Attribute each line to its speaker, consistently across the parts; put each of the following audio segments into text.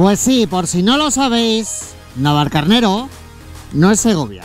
Speaker 1: Pues sí, por si no lo sabéis, Navalcarnero no es Segovia.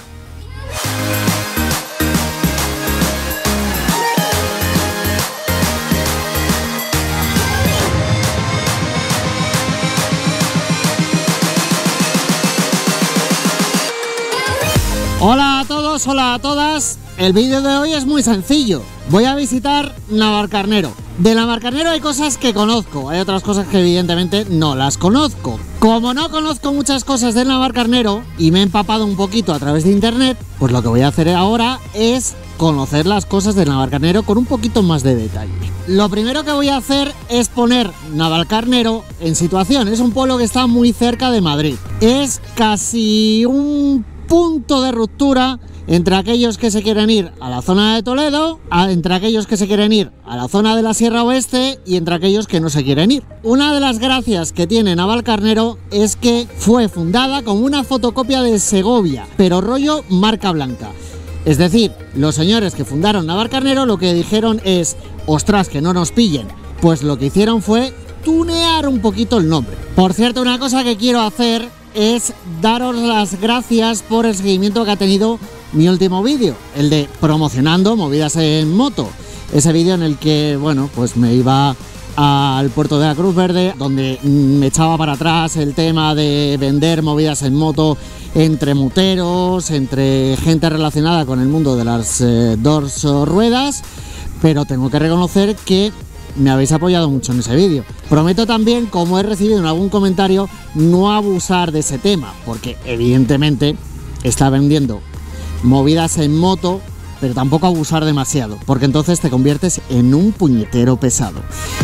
Speaker 1: Hola a todos, hola a todas. El vídeo de hoy es muy sencillo. Voy a visitar Navalcarnero. De Navalcarnero hay cosas que conozco, hay otras cosas que evidentemente no las conozco. Como no conozco muchas cosas de Navalcarnero y me he empapado un poquito a través de internet, pues lo que voy a hacer ahora es conocer las cosas de Navalcarnero con un poquito más de detalle. Lo primero que voy a hacer es poner Navalcarnero en situación. Es un pueblo que está muy cerca de Madrid. Es casi un punto de ruptura entre aquellos que se quieren ir a la zona de Toledo, entre aquellos que se quieren ir a la zona de la Sierra Oeste y entre aquellos que no se quieren ir. Una de las gracias que tiene Navalcarnero es que fue fundada como una fotocopia de Segovia, pero rollo marca blanca. Es decir, los señores que fundaron Navalcarnero lo que dijeron es: ostras, que no nos pillen. Pues lo que hicieron fue tunear un poquito el nombre. Por cierto, una cosa que quiero hacer es daros las gracias por el seguimiento que ha tenido mi último vídeo, el de promocionando movidas en moto. Ese vídeo en el que, bueno, pues me iba al puerto de la Cruz Verde, donde me echaba para atrás el tema de vender movidas en moto entre muteros, entre gente relacionada con el mundo de las dos ruedas, pero tengo que reconocer que me habéis apoyado mucho en ese vídeo. Prometo también, como he recibido en algún comentario, no abusar de ese tema, porque evidentemente está vendiendo movidas en moto, pero tampoco abusar demasiado, porque entonces te conviertes en un puñetero pesado.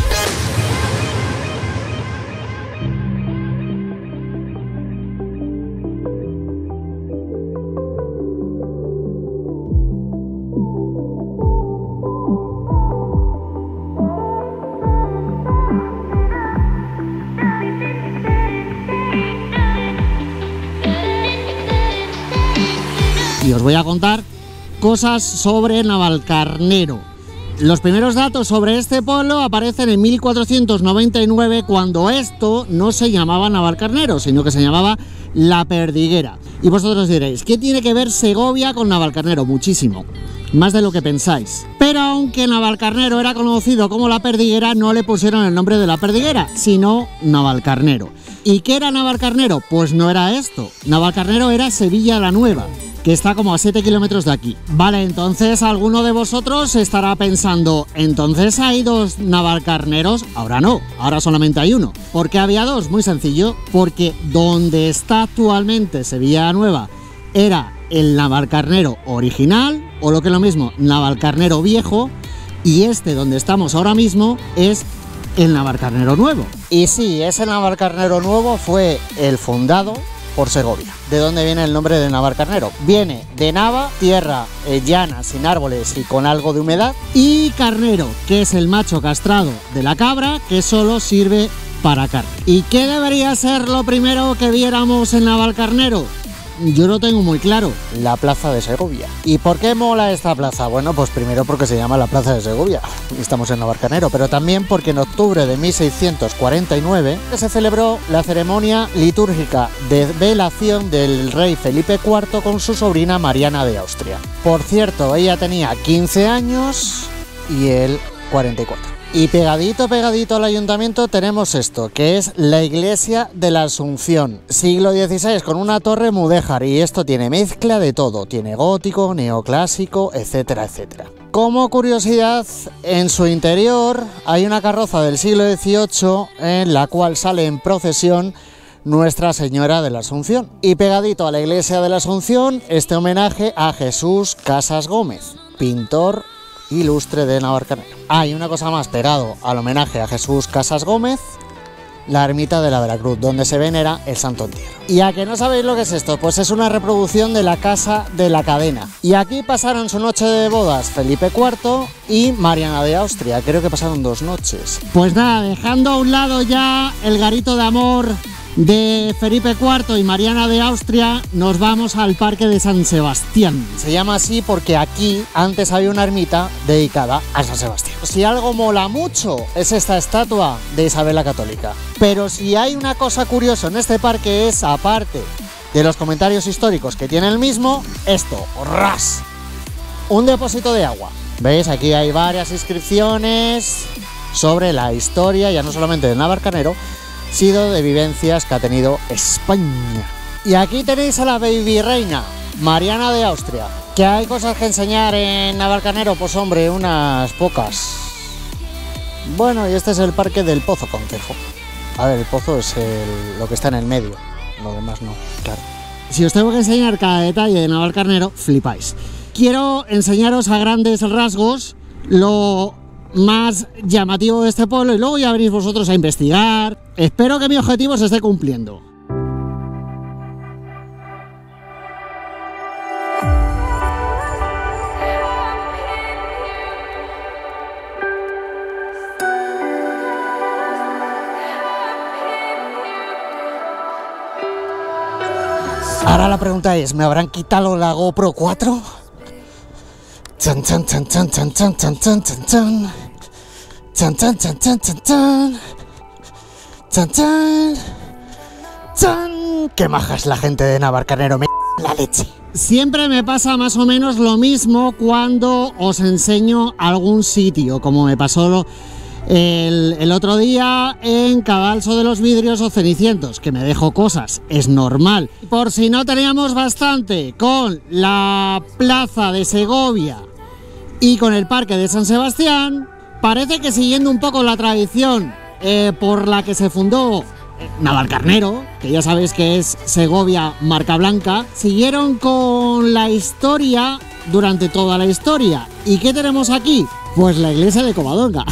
Speaker 1: Y os voy a contar cosas sobre Navalcarnero. Los primeros datos sobre este pueblo aparecen en 1499, cuando esto no se llamaba Navalcarnero, sino que se llamaba La Perdiguera. Y vosotros diréis, ¿qué tiene que ver Segovia con Navalcarnero? Muchísimo, más de lo que pensáis. Pero aunque Navalcarnero era conocido como La Perdiguera, no le pusieron el nombre de La Perdiguera, sino Navalcarnero. ¿Y qué era Navalcarnero? Pues no era esto. Navalcarnero era Sevilla la Nueva, que está como a 7 kilómetros de aquí. Vale, entonces alguno de vosotros estará pensando, ¿entonces hay dos Navalcarneros? Ahora no, ahora solamente hay uno. ¿Por qué había dos? Muy sencillo, porque donde está actualmente Sevilla Nueva era el Navalcarnero original, o lo que es lo mismo, Navalcarnero viejo, y este donde estamos ahora mismo es el Navalcarnero nuevo. Y sí, ese Navalcarnero nuevo fue el fundado por Segovia. ¿De dónde viene el nombre de Navalcarnero? Viene de Nava, tierra llana, sin árboles y con algo de humedad, y carnero, que es el macho castrado de la cabra, que solo sirve para carne. ¿Y qué debería ser lo primero que viéramos en Navalcarnero? Yo lo tengo muy claro, la plaza de Segovia. ¿Y por qué mola esta plaza? Bueno, pues primero porque se llama la plaza de Segovia, estamos en Navalcarnero, pero también porque en octubre de 1649 se celebró la ceremonia litúrgica de velación del rey Felipe IV con su sobrina Mariana de Austria. Por cierto, ella tenía 15 años y él 44. Y pegadito al ayuntamiento tenemos esto, que es la iglesia de la Asunción, siglo XVI, con una torre mudéjar, y esto tiene mezcla de todo, tiene gótico, neoclásico, etcétera, etcétera. Como curiosidad, en su interior hay una carroza del siglo XVIII en la cual sale en procesión Nuestra Señora de la Asunción. Y pegadito a la iglesia de la Asunción, este homenaje a Jesús Casas Gómez, pintor ilustre de Navalcarnero. Hay una cosa más, pegado al homenaje a Jesús Casas Gómez, la ermita de la Veracruz, donde se venera el Santo Entierro. ¿Y a que no sabéis lo que es esto? Pues es una reproducción de la Casa de la Cadena. Y aquí pasaron su noche de bodas Felipe IV y Mariana de Austria. Creo que pasaron 2 noches. Pues nada, dejando a un lado ya el garito de amor De Felipe IV y Mariana de Austria nos vamos al Parque de San Sebastián. Se llama así porque aquí antes había una ermita dedicada a San Sebastián. Si algo mola mucho es esta estatua de Isabel la Católica. Pero si hay una cosa curiosa en este parque es, aparte de los comentarios históricos que tiene el mismo, esto, ¡ras! Un depósito de agua. ¿Veis? Aquí hay varias inscripciones sobre la historia, ya no solamente de Navalcarnero, sino de vivencias que ha tenido España. Y aquí tenéis a la baby reina, Mariana de Austria. ¿Que hay cosas que enseñar en Navalcarnero? Pues hombre, unas pocas. Bueno, y este es el Parque del Pozo Concejo. A ver, el pozo es lo que está en el medio, lo demás no, claro. Si os tengo que enseñar cada detalle de Navalcarnero, flipáis. Quiero enseñaros a grandes rasgos lo más llamativo de este pueblo y luego ya venís vosotros a investigar. Espero que mi objetivo se esté cumpliendo. Ahora la pregunta es, ¿me habrán quitado la GoPro 4? Chan chan chan chan chan chan chan chan chan chan. Chan chan chan chan chan chan. Chan chan. Chan. Qué maja es la gente de Navalcarnero, me la leche. Siempre me pasa más o menos lo mismo cuando os enseño algún sitio, como me pasó el otro día en Cadalso de los Vidrios o Cenicientos, que me dejó cosas, es normal. Por si no teníamos bastante con la plaza de Segovia y con el Parque de San Sebastián, parece que siguiendo un poco la tradición por la que se fundó Navalcarnero, que ya sabéis que es Segovia marca blanca, siguieron con la historia durante toda la historia. ¿Y qué tenemos aquí? Pues la iglesia de Covadonga.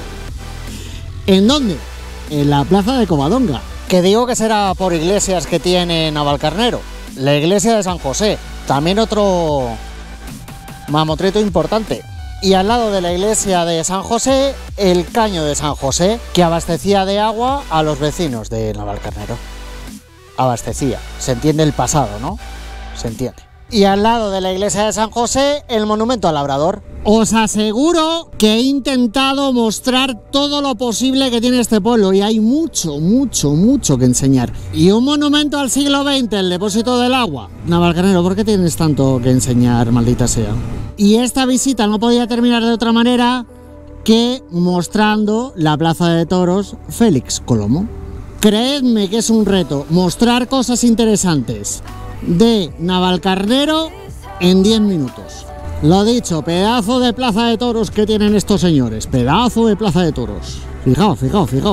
Speaker 1: ¿En dónde? En la plaza de Covadonga. Que digo que será por iglesias que tiene Navalcarnero. La iglesia de San José, también otro mamotreto importante. Y al lado de la iglesia de San José, el caño de San José, que abastecía de agua a los vecinos de Navalcarnero. Abastecía. Se entiende el pasado, ¿no? Se entiende. Y al lado de la iglesia de San José, el monumento al labrador. Os aseguro que he intentado mostrar todo lo posible que tiene este pueblo y hay mucho que enseñar. Y un monumento al siglo XX, el depósito del agua. Navalcarnero, ¿por qué tienes tanto que enseñar, maldita sea? Y esta visita no podía terminar de otra manera que mostrando la plaza de toros Félix Colomo. Creedme que es un reto mostrar cosas interesantes de Navalcarnero en 10 minutos. Lo dicho, pedazo de plaza de toros que tienen estos señores, pedazo de plaza de toros. Fijaos.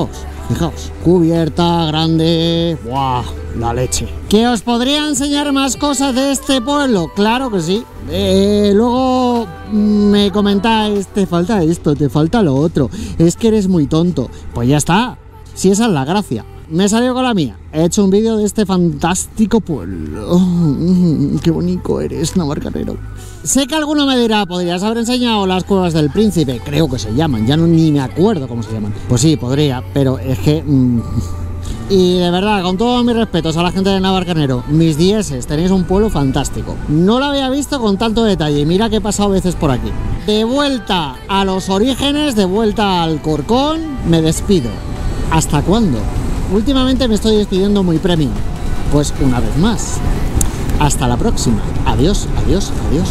Speaker 1: Cubierta, grande, ¡buah! La leche. ¿Que os podría enseñar más cosas de este pueblo? Claro que sí. Luego me comentáis, te falta esto, te falta lo otro, es que eres muy tonto. Pues ya está, si esa es la gracia. Me he salido con la mía. He hecho un vídeo de este fantástico pueblo. Qué bonito eres, Navalcarnero. Sé que alguno me dirá, podrías haber enseñado las cuevas del príncipe. Creo que se llaman, ya ni me acuerdo cómo se llaman. Pues sí, podría, pero es que... Y de verdad, con todos mis respetos a la gente de Navalcarnero, mis dieces, tenéis un pueblo fantástico. No lo había visto con tanto detalle, mira que he pasado veces por aquí. De vuelta a los orígenes, de vuelta al Corcón, me despido. ¿Hasta cuándo? Últimamente me estoy despidiendo muy premium. Pues una vez más. Hasta la próxima. Adiós, adiós, adiós.